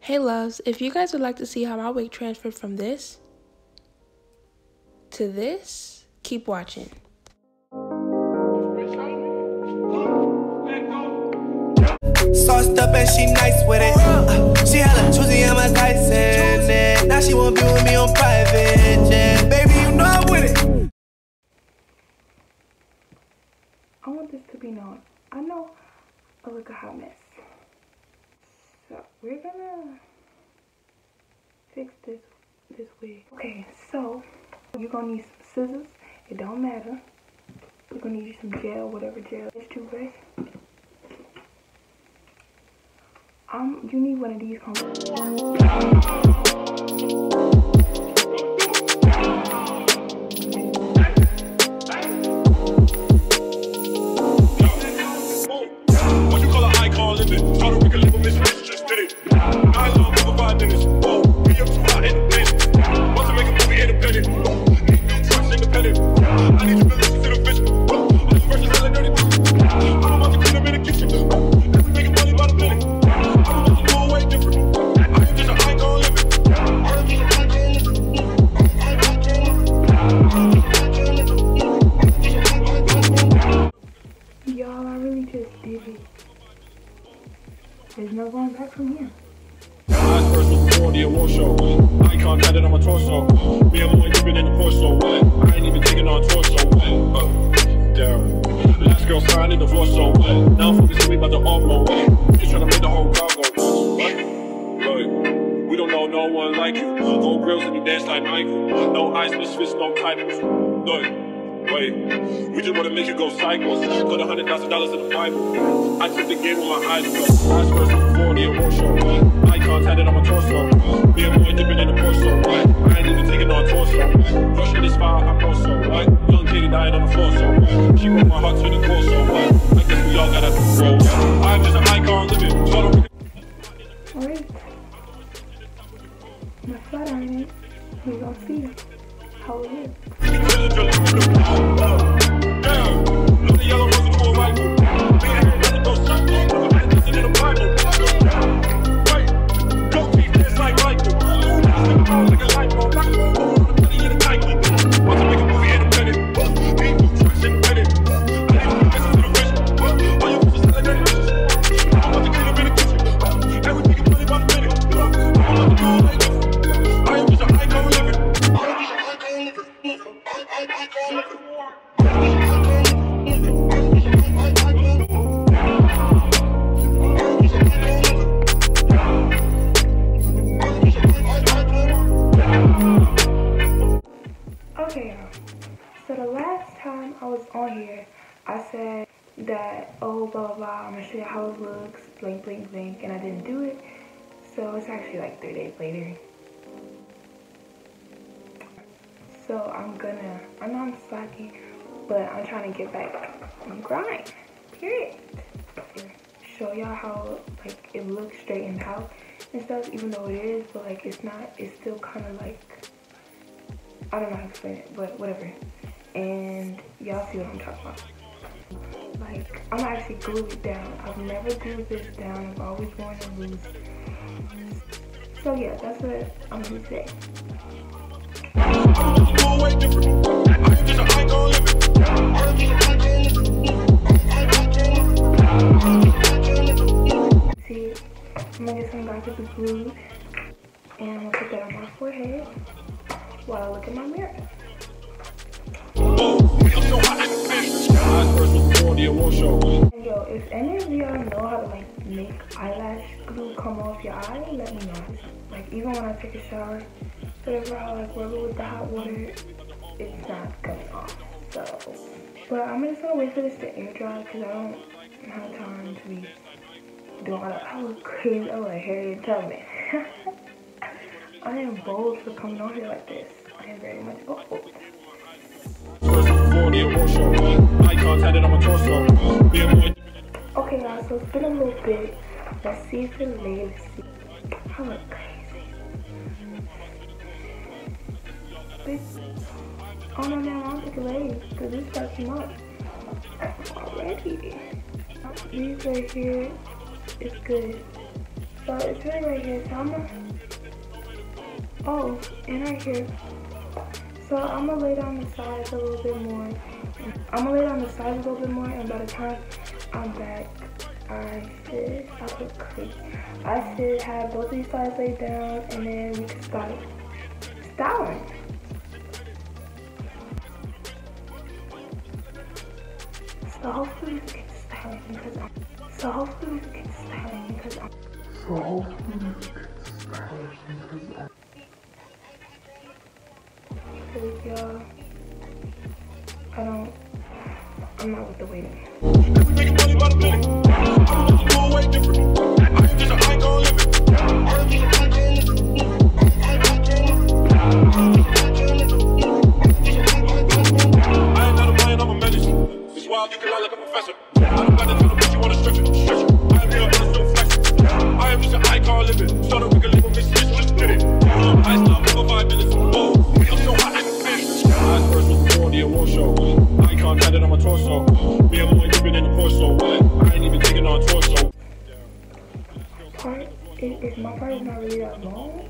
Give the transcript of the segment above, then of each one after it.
Hey loves, if you guys would like to see how my wig transferred from this to this, keep watching. Sauced up and she nice with it. She hella choosy, I'm a Tyson. Now she won't be with me on private jet. Baby, you know I'm with it. I want this to be known. I know I look a hot mess. So we're gonna fix this wig. Okay, so you're gonna need some scissors. It don't matter. We're gonna need some gel, whatever gel. It's toothbrush. You need one of these combs. There's no going back from here. Eyes first before the award show. Icon tatted on my torso. Me and my dipping in the torso. What? I ain't even taking on torso. What? Damn. Last girl signed in divorce. So what? Now I'm focusing about the offload. What? Just trying to make the whole crowd go. What? Look, we don't know no one like you. Gold grills and you dance like Michael. No eyes, misfits, no titles. Look. Wait, we just wanna make you go cycles. Put $100,000 in the Bible. I took the game with my eyes closed. Eyes first before the award show. Icon tatted on my torso. Me and boy dipping in the torso. What? I ain't even taking on torso. Rushing this fire, I'm also. What? Young kitty died on the floor, so what? She broke my heart to the core, so what? I guess we all gotta grow. I'm just an icon living. Alright. My flat iron it. We gonna see how it is. Okay, so the last time I was on here, I said that, oh, blah, blah, blah, I'm gonna show you how it looks, blank, blank, blank, and I didn't do it. So it's actually like 3 days later. So I know I'm slacking, but I'm trying to get back on the grind, period. Show y'all how, like, it looks straightened out and stuff, even though it is, but, like, it's not, it's still kind of, like, I don't know how to explain it, but whatever. And y'all see what I'm talking about. Like, I'm gonna actually glue it down. I've never glued this down. I've always worn it loose. So yeah, that's what I'm gonna say. See, I'm gonna get some Dr. glue and I'm gonna put that on my forehead while I look in my mirror. And yo, if any of y'all know how to like make eyelash glue come off your eye, let me know. Like even when I take a shower, whatever, I like rub it with the hot water, it's not coming off. So, but I'm just gonna wait for this to air dry because I don't have time to be doing all that. I look crazy. I look like Harriet Tubman. I am bold for coming on here like this. I am very much bold. Okay guys, so it's been a little bit. Let's see if it lays. Let's see. I look crazy. Oh no, man, I don't think it lays because this got too much already. These right here is good. So it's really right here. So I'm gonna, oh, and right here. So I'm gonna lay down the sides a little bit more. And by the time I'm back, I should have both these sides laid down, and then we can start styling. So hopefully we can styling because I'm. Because y'all, I'm not with the waiting. My part is not really that long.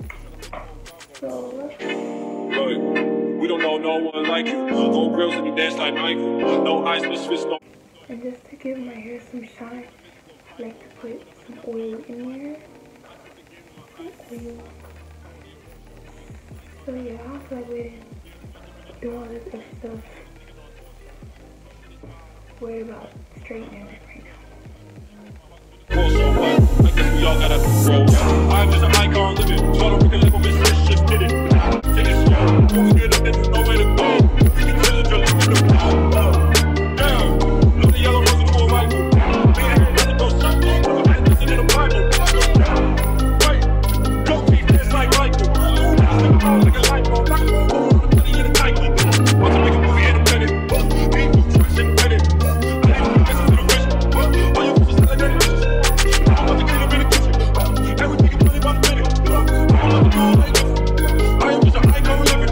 So let's we don't know no one like you. Old girls and you dance like Michael. No eyes, misfits, no. And just to give my hair some shine, I like to put some oil in there. So yeah, I don't feel like waiting, do all this extra stuff. Worry about straightening it right now. I guess we all gotta grow. I'm just an icon living. So we can live on this just did it. Take it slow. When we get up, there's no way to go. We can kill it, you're living the flow. Damn. Look the yellow ones in the rifle. Big hair, nothing goes psycho. I listen in the Bible. Right. Go keep this like Michael. Step on like a light bulb. Knock it over on the money in the Nike. Want to make a movie independent. Beat tracks independent. I need to listen to the vision. All your bitches celebrating bitches. I'm about to clean up in the kitchen. Everything is money by the minute. I'm about to do it like this. I am just an icon living.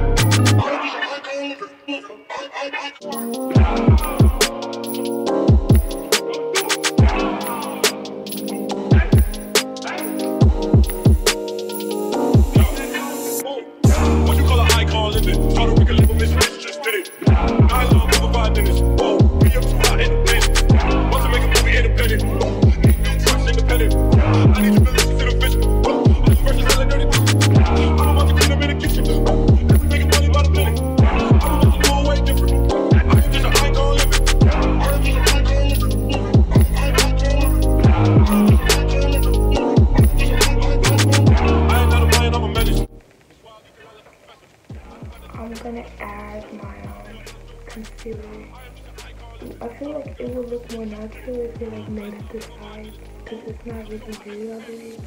What you call an icon living? So we can live on this bitch just did it. I love over 5 minutes. Whoa, we up too hot independent. Want to make a movie independent. Need new trucks independent. I need to listen to the vision. All these verses selling dirty dishes. I'm about to clean up in the kitchen. Every making money by the minute. I'm about to do it way different. I am just an icon living. I ain't not a man, I'm a menace. I'm gonna add my concealer. I feel like it would look more natural if they like made it this side, because it's not really blue, I believe.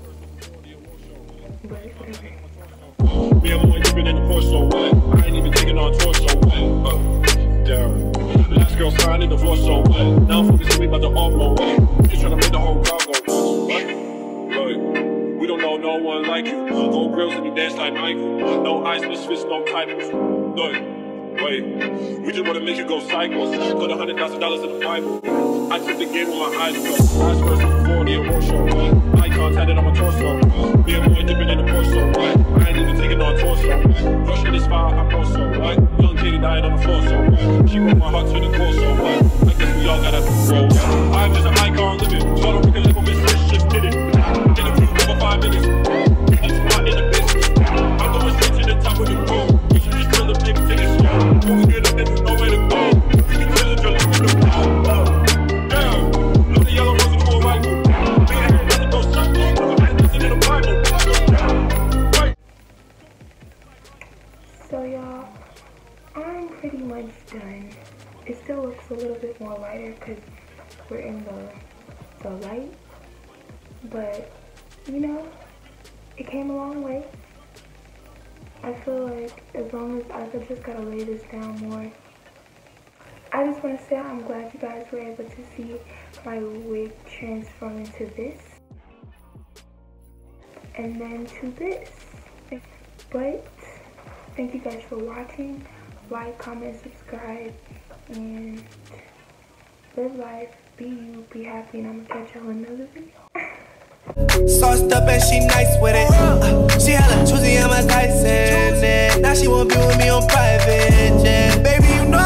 But whatever. Me, I'm only dipping in the Porsche, so what? I ain't even taking on tour, so what? Damn. Last girl signed in the divorce, so what? Now I'm focusing me about the all-blow, what? Just trying to make the whole crowd go nuts, what? Look, we don't know no one like you. Old girls and you dance like Michael. No eyes, misfits, no titles. Look, wait, we just wanna make you go psycho. Put $100,000 in the Bible. I took the game with my eyes closed. Eyes first before the award show. Icon tatted on my torso. Me and boy dipping in the Porsche, what? I ain't even taking on torso. Rushing this fire, I'm also, what? Young Katie died on the floor, so what? She broke my heart to the core, so what? I guess we all gotta grow. I'm just an icon living. So we can live on this bitch just did it. Interview over 5 minutes. I'm too hot in the business. I'm going straight to the top of the road. We should just kill the baby, take it slow. When we get up, there's no way to go. We can kill it, you're living the flow. Damn. Look the yellow ones in the rifle. Big hair, nothing goes psycho. I listen in the Bible. Right. So y'all, I'm pretty much done. It still looks a little bit more lighter because we're in the light, but you know, it came a long way. I feel like as long as I just gotta lay this down more. I just want to say I'm glad you guys were able to see my wig transform into this and then to this. But thank you guys for watching. Like, comment, subscribe, and live life, be you, be happy, and I'm gonna catch y'all in another video. Sauced up and she nice with it. She hella choosy, I'm a Tyson. Now she won't be with me on private jet. Baby, you know